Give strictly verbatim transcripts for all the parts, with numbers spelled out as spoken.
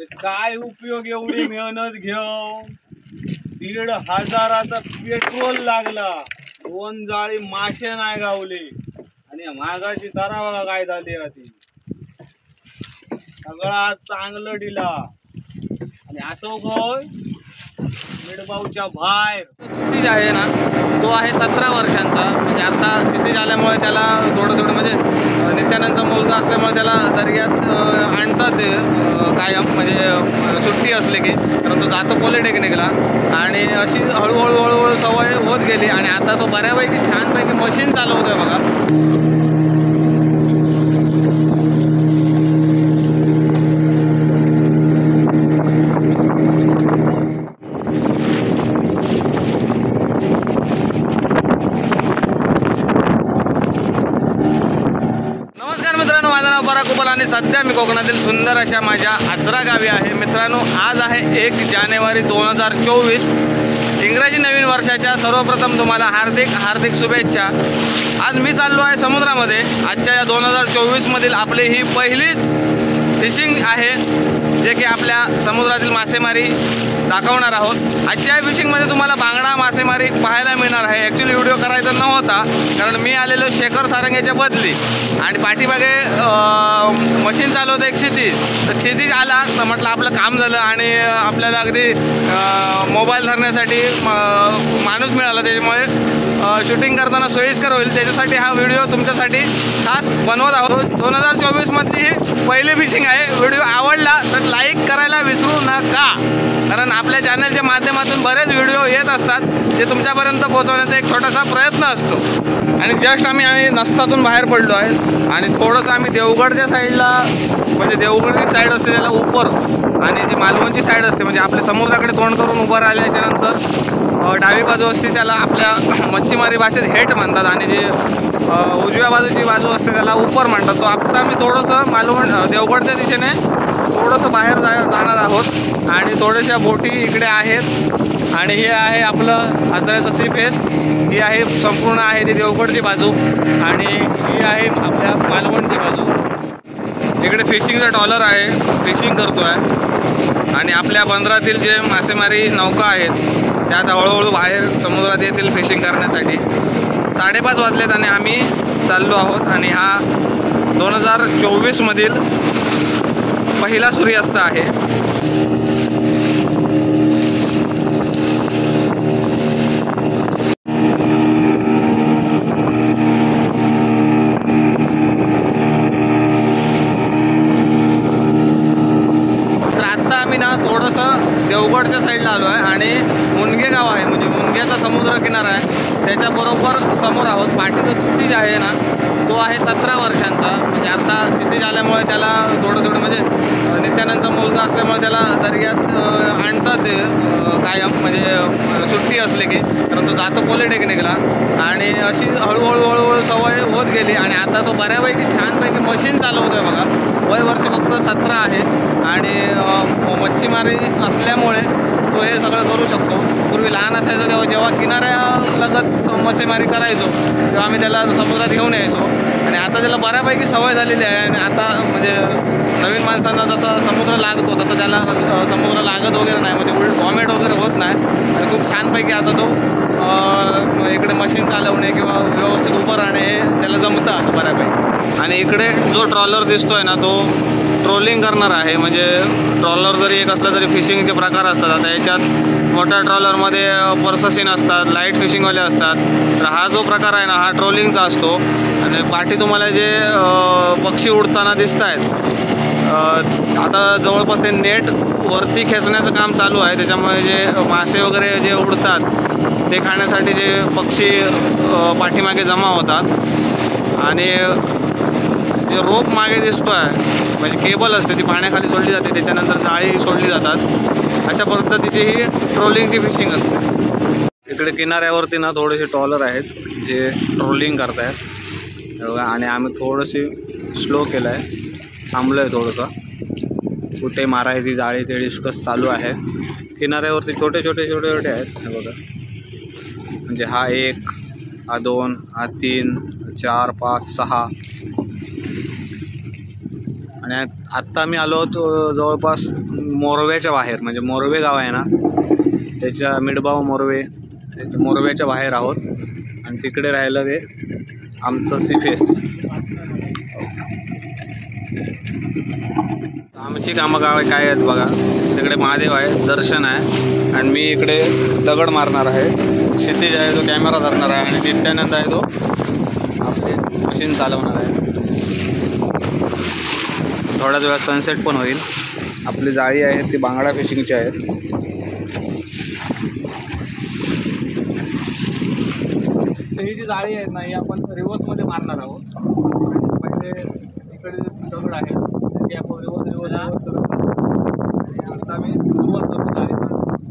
काय उपयोग एवढी मेहनत घेऊ, दीड हजाराचा पेट्रोल लागला, दोन जाळी मासे नाही गावले आणि मागाची तरावा काय झाली ती सगळा चांगलं दिला आणि असं होय मिडबाऊच्या बाहेर क्षितिज आहे ना तो आहे सतरा वर्षांचा. म्हणजे आता क्षितिज आल्यामुळे त्याला थोडं थोडं म्हणजे नित्यानंदचा मुलगा असल्यामुळे त्याला दर्ग्यात आणतात ते कायम म्हणजे सुट्टी असली की, कारण तो जातो पॉलिटेक्निकला आणि अशी हळूहळू हळूहळू सवय होत गेली आणि आता तो बऱ्यापैकी छानपैकी मशीन चालवतोय बघा. आणि सध्या मी कोकणातील सुंदर अशा माझ्या आचरा गावी आहे. मित्रांनो, आज आहे एक जानेवारी दोन हजार चोवीस, इंग्रजी नवीन वर्षाच्या सर्वप्रथम तुम्हाला हार्दिक हार्दिक शुभेच्छा. आज मी चाललो आहे समुद्रामध्ये. आजच्या या दोन हजार चोवीसमधील आपली ही पहिलीच फिशिंग आहे जे की आपल्या समुद्रातील मासेमारी दाखवणार आहोत. आजच्या फिशिंगमध्ये तुम्हाला बांगडा मासेमारी पाहायला मिळणार आहे. ॲक्च्युली व्हिडिओ करायचा नव्हता कारण मी आलेलो शेखर सारंगेच्या बदली आणि पाठीमागे मशीन चालवतं एक क्षितिज. तर क्षितिज आला तर म्हटलं आपलं काम झालं आणि आपल्याला अगदी मोबाईल धरण्यासाठी माणूस मिळाला, त्याच्यामुळे शूटिंग करताना सोयीस्कर होईल त्याच्यासाठी हा व्हिडिओ तुमच्यासाठी खास बनवत आहोत. दोन हजार चोवीसमधली ही पहिली फिशिंग आहे. व्हिडिओ आवडला तर लाईक करायला विसरू नका, कारण आपल्या चॅनलच्या माध्यमातून बरेच व्हिडिओ येत असतात जे तुमच्यापर्यंत पोहोचवण्याचा एक छोटासा प्रयत्न असतो. आणि जस्ट आम्ही आम्ही नसतातून बाहेर पडलो आहे आणि थोडंसं आम्ही देवगडच्या साईडला, म्हणजे देवगडची साईड असते त्याला उपर आणि जी मालवणची साईड असते म्हणजे आपल्या समुद्राकडे तोंड करून उभं राहिल्याच्यानंतर डावी बाजू असते त्याला आपल्या मच्छीमारी भाषेत हेट म्हणतात आणि जी उजव्या बाजूची बाजू असते त्याला उपर म्हणतात. तो आत्ता आम्ही थोडंसं मालवण देवगडच्या दिशेने थोडंसं बाहेर जा जाणार आहोत आणि थोड्याशा बोटी इकडे आहेत आणि हे आहे आपलं आचऱ्याचं सी फेस. ही आहे संपूर्ण आहे ती देवगडची बाजू आणि ही आहे आपल्या मालवणची बाजू. इकडे फिशिंगचा ट्रॉलर आहे, फिशिंग करतो आहे आणि आपल्या बंदरातील जे मासेमारी नौका आहेत त्या आता हळूहळू बाहेर समुद्रात येतील फिशिंग करण्यासाठी. साडेपाच वाजलेत आणि आम्ही चाललो आहोत आणि हा दोन हजार चोवीसमधील पहिला सूर्यास्त आहे. थोडंसं देवगडच्या साईडला आलो आहे आणि मुनगे गाव आहे म्हणजे मुनग्याचा समुद्र किनारा आहे त्याच्याबरोबर समोर आहोत. पाठीचा क्षितिज आहे ना तो आहे सतरा वर्षांचा. म्हणजे आता क्षितिज आल्यामुळे त्याला थोडं थोडं म्हणजे नित्यानंदचा मुलगा असल्यामुळे त्याला दर्ग्यात आणतात ते कायम म्हणजे सुट्टी असली की, कारण तो जातो पॉलिटेक्निकला आणि अशी हळूहळू हळूहळू सवय होत गेली आणि आता तो बऱ्यापैकी छानपैकी मशीन चालवतोय बघा. वय वर्ष फक्त सतरा आहे आणि मच्छीमारी असल्यामुळे तो हे सगळं करू शकतो. पूर्वी लहान असायचं तेव्हा जेव्हा किनाऱ्यालगत मच्छीमारी करायचो तेव्हा आम्ही त्याला समुद्रात घेऊन यायचो आणि आता त्याला बऱ्यापैकी सवय झालेली आहे आणि आता म्हणजे नवीन माणसांना जसा समुद्र लागतो तसं त्याला समुद्र लागत वगैरे नाही, म्हणजे उलट वॉमिट वगैरे होत नाही आणि खूप छानपैकी आता तो इकडे मशीन चालवणे किंवा व्यवस्थित उभं राहणे हे त्याला जमतं असं बऱ्यापैकी. आणि इकडे जो ट्रॉलर दिसतोय ना तो ट्रोलिंग करणार आहे. म्हणजे ट्रॉलर जरी एक असला तरी फिशिंगचे प्रकार असतात. आता याच्यात मोठ्या ट्रॉलरमध्ये पर्ससीन असतात, लाईट फिशिंगवाले असतात. तर हा जो प्रकार आहे ना हा ट्रोलिंगचा असतो आणि पाठी तुम्हाला जे पक्षी उडताना दिसत आहेत आता जवळपास ते नेट वरती खेचण्याचं काम चालू आहे. त्याच्यामुळे जे मासे वगैरे जे उडतात ते खाण्यासाठी जे पक्षी पाठीमागे जमा होतात आणि जे रोप मागे दिसतो आहे म्हणजे केबल असते ती पाण्याखाली सोडली जाते, त्याच्यानंतर जाळी सोडली जातात. अशा पद्धतीची ही ट्रोलिंगची फिशिंग असते. इकडे किनाऱ्यावरती ना थोडेसे ट्रॉलर आहेत जे ट्रोलिंग करत आहेत बघा आणि आम्ही थोडंशी स्लो केलं आहे, थांबलो आहे थोडंसं. कुठे मारायची जाळी ते डिस्कस चालू आहे. किनाऱ्यावरती छोटे छोटे छोटे छोटे आहेत हे बघा. म्हणजे हा एक, हा दोन, हा तीन, चार, पाच, सहा आणि आत्ता मी आलो होतो जवळपास मोरव्याच्या बाहेर, म्हणजे मोरवे गाव आहे ना त्याच्या मिडबाव मोरवे, त्याच्या मोरव्याच्या बाहेर आहोत. आणि तिकडे राहिलं ते आमचं सीफेस. आमची कामं गाव काय आहेत बघा. तिकडे महादेव आहे, दर्शन आहे, आणि मी इकडे दगड मारणार आहे. क्षितिज आहे तो कॅमेरा धरणार आहे, आणि नित्यानंद आहे तो आपले मशीन चालवणार आहे. थोड्याच वेळात सनसेट पण होईल. आपली जाळी आहे ती बांगडा फिशिंगची आहे. ही जी जाळी आहे ना ही आपण रिव्हर्समध्ये मारणार आहोत. पहिले इकडे दगड आहे ते आपण रिव्हर्स रिव्हर्स रिव्हर्स करत आहोत. आणि आता आम्ही सुरुवात करतो जाळीला.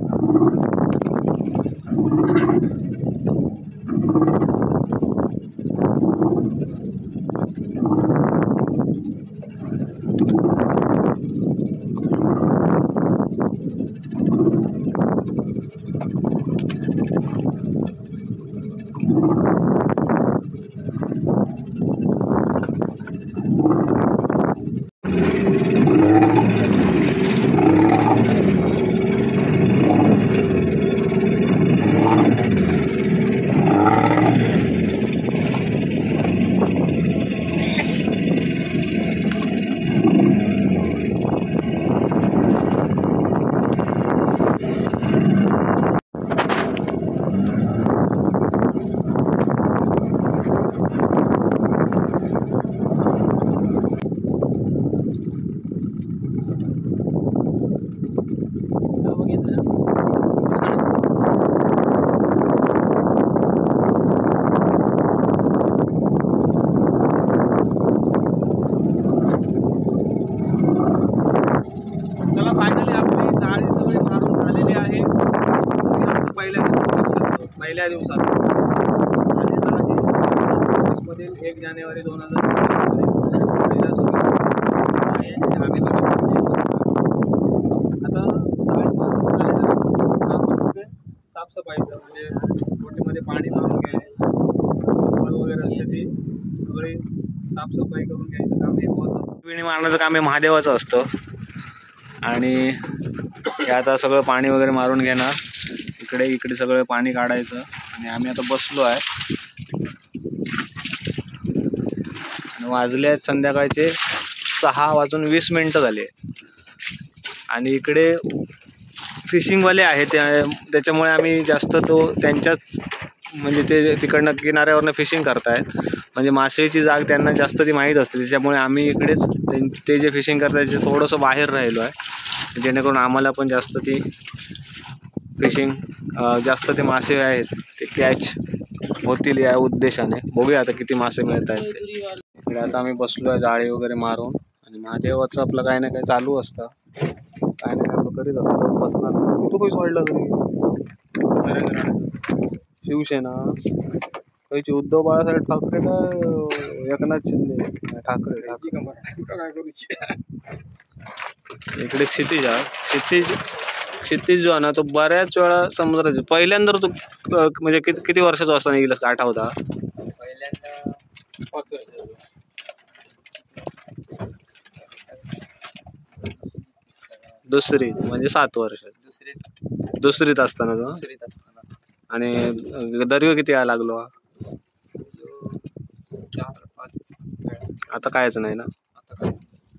पहिल्या दिवसात मधील एक जानेवारी दोन हजार पहिला सुरू आहे. आम्ही आता साफसफाईचं म्हणजे बोटीमध्ये पाणी मारून घ्यायला वगैरे असते ती सगळी साफसफाई करून घ्यायचं काम हे महत्त्वाचं. विणी मारण्याचं काम हे महादेवाचं असतं. आणि हे आता सगळं पाणी वगैरे मारून घेणार. इकडे इकडे सगळं पाणी काढायचं. आणि आम्ही आता बसलो आहे. आणि वाजले आहेत संध्याकाळचे सहा वाजून वीस मिनटं झाले. आणि इकडे फिशिंगवाले आहेत त्याच्यामुळे आम्ही जास्त तो त्यांच्याच म्हणजे ते तिकडनं किनाऱ्यावरनं फिशिंग करतायत. म्हणजे मासेची जाग त्यांना जास्त ती माहीत असते. त्याच्यामुळे आम्ही इकडेच ते जे फिशिंग करतायत ते थोडंसं बाहेर राहिलो आहे, जेणेकरून आम्हाला पण जास्त ती फिशिंग जास्त ते मासे आहेत ते कॅच होतील या उद्देशाने. बघूया आता किती मासे मिळत आहेत ते. इकडे आता आम्ही बसलो आहे जाळी वगैरे मारून. आणि महादेवाचं आपलं काही ना काही चालू असतं, काय ना काय आपलं करीत असतं. बसणार तू काही सोडलं तरी शिवसेना काहीची उद्धव बाळासाहेब ठाकरे का एकनाथ शिंदे ठाकरे ठाकरे इकडे क्षितिज आहे. क्षितिज क्षितिज जो आहे ना तो बऱ्याच वेळा समुद्रात पहिल्यांदा तू म्हणजे किती किती वर्षाचा असताना गेलास आठवता? पहिल्यांदा दुसरीत म्हणजे सात वर्ष दुसरीत दुसरीत असताना तो. दुसरीत असताना. आणि दर्यो किती यायला लागलो? चार पाच. आता कायच नाही ना. आता काय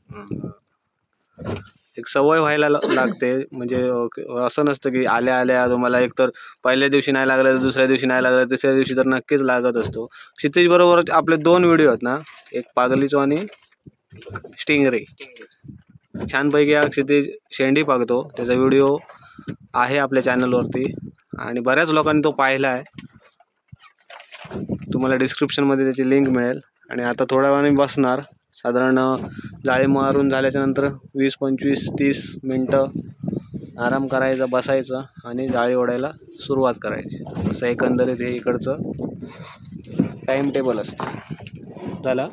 एक सवय व्हायला लागते. म्हणजे असं नसतं की आल्या आल्या तुम्हाला एक तर पहिल्या दिवशी नाही लागलं तर दुसऱ्या दिवशी नाही लागलं तिसऱ्या दिवशी तर नक्कीच लागत असतो. क्षितिज बरोबर आपले दोन व्हिडिओ आहेत ना, एक पागलीचो आणि स्टिंगरे. छानपैकी हा क्षितिज शेंडी पागतो त्याचा व्हिडिओ आहे आपल्या चॅनलवरती आणि बऱ्याच लोकांनी तो पाहिला आहे. तुम्हाला डिस्क्रिप्शनमध्ये त्याची लिंक मिळेल. आणि आता थोड्या वेळाने बसणार. साधारण जाळी मारून झाल्याच्या नंतर वीस पंचवीस तीस मिनटं आराम करायचा, बसायचं आणि जाळी ओढायला सुरुवात करायची. असं एकंदरीत हे इकडचं टाईम टेबल असतं. झाला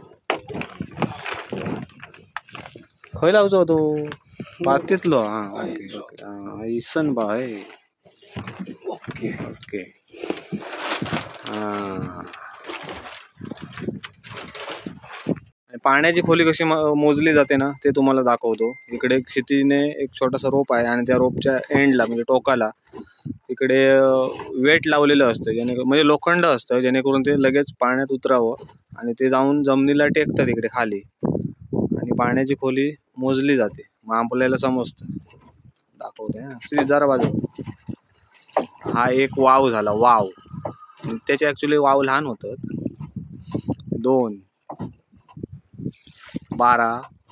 खय लावचो तो बातीतलो. हां ओके ओके हां इसन बा आहे. ओके ओके हां पाण्याची खोली कशी म- मोजली जाते ना ते तुम्हाला दाखवतो. इकडे क्षितिजने एक छोटासा रोप आहे आणि त्या रोपच्या एंडला म्हणजे टोकाला तिकडे वेट लावलेलं असतं, जेणे म्हणजे लोखंड असतं जेणेकरून ते लगेच पाण्यात उतरावं आणि ते जाऊन जमिनीला टेकतं तिकडे खाली आणि पाण्याची खोली मोजली जाते. मग आपल्याला समजतं. दाखवते ना क्षितिज जरा बाजू. हा एक वाव झाला वाव. त्याचे ॲक्च्युली वाव लहान होतं. दोन बारा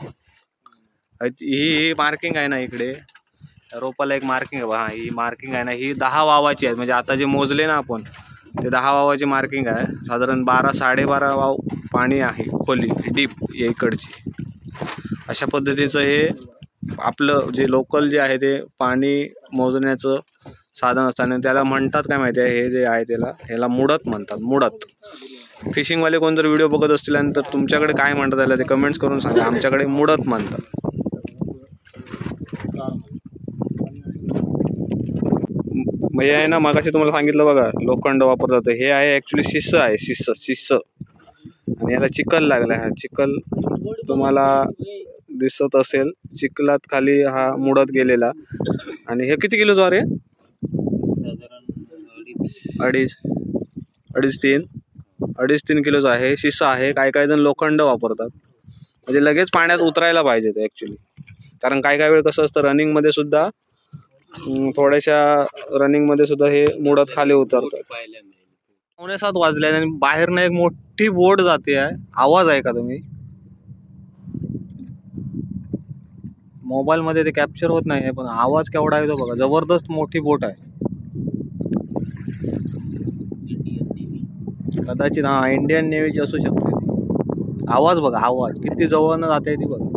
ही मार्किंग आहे ना इकडे रोपाला एक मार्किंग आहे. हा ही मार्किंग आहे ना ही दहा वावाची आहे. म्हणजे आता जे मोजले ना आपण ते दहा वावाची मार्किंग आहे. साधारण बारा साडेबारा वाव पाणी आहे खोली डीप इकडची. अशा पद्धतीचं हे आपलं जे लोकल जे आहे ते पाणी मोजण्याचं साधन असतं आणि त्याला म्हणतात काय माहिती आहे, हे जे आहे त्याला ह्याला मुडत म्हणतात. मुडत. फिशिंगवाले कोण जर व्हिडिओ बघत असतील तर तुमच्याकडे काय म्हणतात त्याला ते कमेंट्स करून सांगा. आमच्याकडे मुडत म्हणतात. म्हणजे आहे ना मगाशी तुम्हाला सांगितलं बघा लोखंड वापरलं जातं. हे आहे ॲक्च्युली शिस्स आहे. शिस्स शिस्स आणि याला चिखल लागला. हा चिखल तुम्हाला दिसत असेल. चिखलात खाली हा मुडत गेलेला. आणि हे किती किलोचं आहे? अडीच अडीच तीन अडीच तीन किलोचं आहे. शिस्स आहे. काही काही जण लोखंड वापरतात म्हणजे लगेच पाण्यात उतरायला पाहिजे ते ॲक्च्युली. कारण काही काही वेळ कसं असतं रनिंगमध्ये सुद्धा थोड्याशा रनिंगमध्ये सुद्धा हे मुडत खाली उतरतात. पावणे सात वाजले आणि बाहेरनं एक मोठी बोट जाते आहे. आवाज आहे का तुम्ही? मोबाईलमध्ये ते कॅप्चर होत नाही पण आवाज केवढा आहे तो बघा. जबरदस्त मोठी बोट आहे. कदाचित हा इंडियन नेव्हीची असू शकते ती. आवाज बघा आवाज किती जवळनं जाते ती बघा.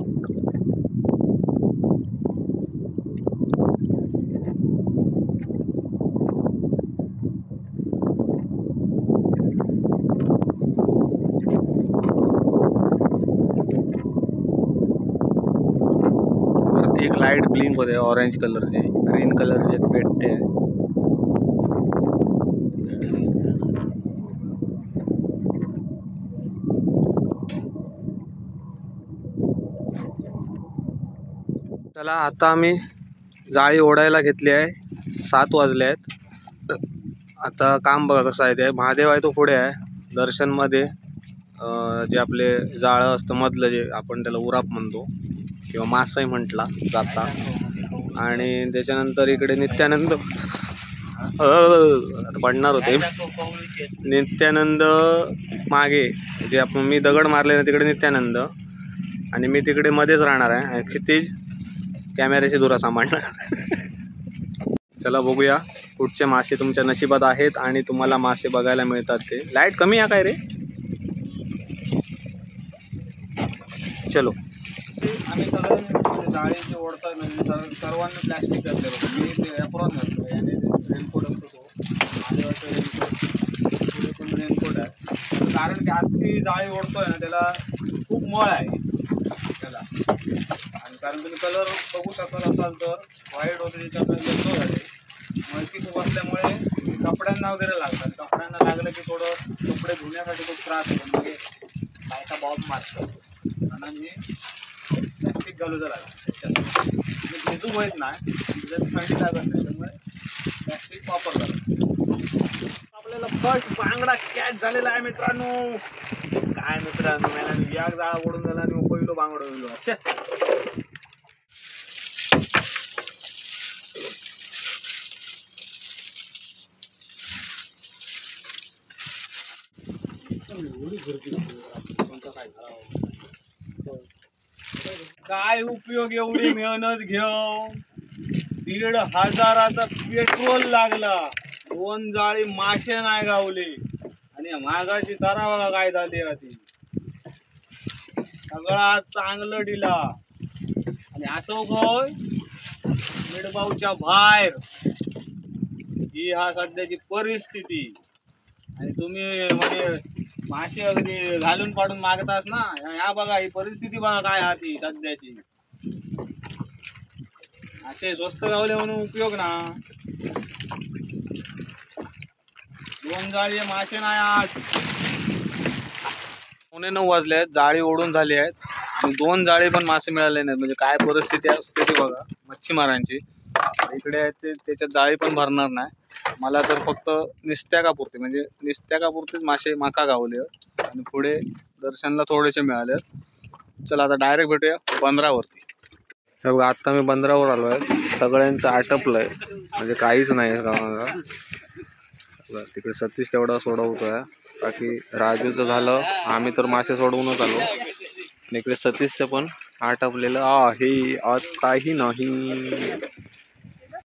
वरती एक लाईट ब्लिंक होते ऑरेंज कलरची. ग्रीन कलरची एक पेटते आहे. चला आता आम्ही जाळी ओढायला घेतली आहे. सात वाजले आहेत. आता काम बघा कसं आहे ते. महादेव आहे तो पुढे आहे. दर्शनमध्ये जे आपले जाळं असतं मधलं जे आपण त्याला उराप म्हणतो किंवा मासाई म्हटला जाता. आणि त्याच्यानंतर इकडे नित्यानंद पडणार होते. नित्यानंद मागे जे आपण मी दगड मारले ना तिकडे नित्यानंद आणि मी तिकडे मध्येच राहणार आहे. क्षितिज कॅमेऱ्याची धुरा सांभाळणार. चला बघूया कुठचे मासे तुमच्या नशिबात आहेत आणि तुम्हाला मासे बघायला मिळतात ते. लाईट कमी आहे काय रे? चलो. आम्ही सगळं जाळीचे ओढतात म्हणजे सर्वांना प्लॅस्टिक घातलेलं होतं. मी ते ॲप्रॉन घातलं याने रेनकोट असतो तो आदिवासी रेनकोट. पुढे पण रेनकोट आहे कारण की आजची जाळी ओढतोय ना त्याला खूप मळ आहे त्याला. आणि कारण तुम्ही कलर बघू शकत असाल तर व्हाईट होते त्याच्याकडे येतो झाले मळकी खूप असल्यामुळे कपड्यांना वगैरे लागतात. कपड्यांना लागलं की थोडं कपडे धुण्यासाठी खूप त्रास होतो. म्हणजे बायका बॉब मारतात आणि प्लॅस्टिक घालू जरा म्हणजे भिजू होत नाही जर थंडी लागत नाही त्यामुळे प्लॅस्टिक वापरतात. आपल्याला फर्स्ट बांगडा कॅच झालेला आहे मित्रांनो. काय मित्रांनो मला याग जाळा ओढून झाला आणि पहिलो बांगडो गेलो. काय उपयोग एवढी मेहनत घेऊन. दीड हजाराचा पेट्रोल लागला. दोन जाळी मासे नाही गावले आणि मागाची तरावा काय झाली ती. सगळा चांगलं दिला आणि असं होय मिडबाऊच्या बाहेर ही हा सध्याची परिस्थिती. आणि तुम्ही म्हणजे मासे अगदी घालून पाडून मागतास ना. या बघा ही परिस्थिती बघा काय हा ती सध्याची. असे स्वस्त गावले म्हणून उपयोग ना. दोन जाळी मासे नाही आज. पावणे नऊ वाजले आहेत, जाळी ओढून झाली आहेत आणि दोन जाळी पण मासे मिळाले नाहीत. म्हणजे काय परिस्थिती असते ते बघा मच्छीमारांची. इकडे आहेत ते त्याच्यात जाळी पण भरणार नाही. मला तर फक्त निस्त्याकापुरते म्हणजे निस्त्याकापुरतेच मासे माका गावले आणि पुढे दर्शनला थोडेसे मिळाले. चला आता डायरेक्ट भेटूया बंदरावरती. हे बघा आता मी बंदरावर आलो आहे. सगळ्यांचं आटपलंय म्हणजे काहीच नाही गावाला. तिकडे सतीश तेवढा सोडवतोय. बाकी राजूचं झालं, आम्ही तर मासे सोडवूनच आलो. इकडे सतीशचं पण आटपलेलं आहे, आज काही नाही.